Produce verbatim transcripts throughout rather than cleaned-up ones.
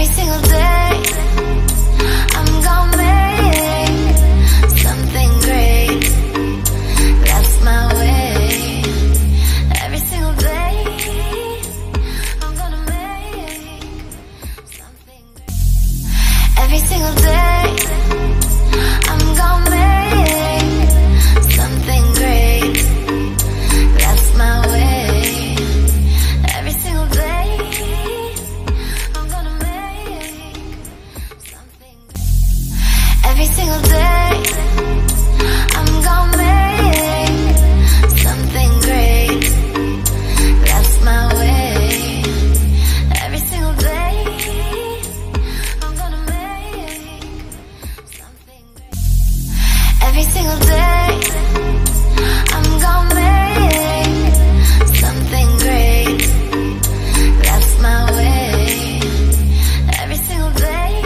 Every single day I'm gonna make something great. That's my way. Every single day I'm gonna make something great. Every single day I'm gonna make something great. That's my way. Every single day I'm gonna make something great. Every single day I'm gonna make something great. That's my way. Every single day I'm gonna make something great. Every single day I'm gonna make something great. That's my way. Every single day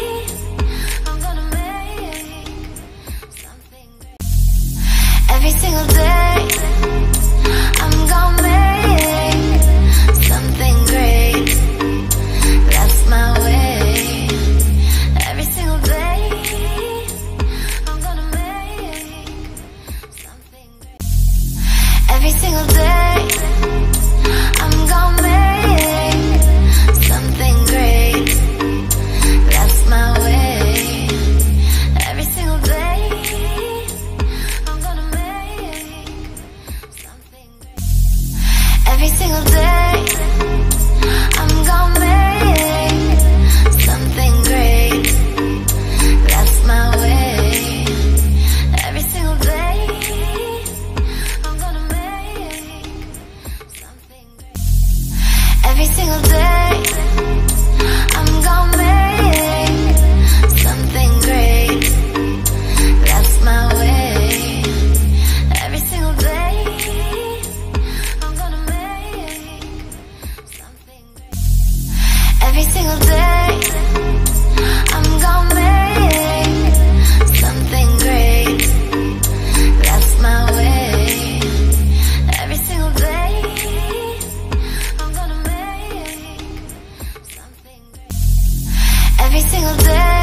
I'm gonna make something great. Every single day I'm gonna make something great. That's my way. Every single day I'm gonna make something great. Every single day I'm gonna make something great. That's my way. Every single day I'm gonna make something great. Every single day I'm gonna make something great. That's my way. Every single day I'm gonna make something great. Every single day I'm gonna make something great. That's my way. Every single day I'm gonna make something great. Every single day I'm gonna make something great. That's my way. Every single day I'm gonna make something great. Every single day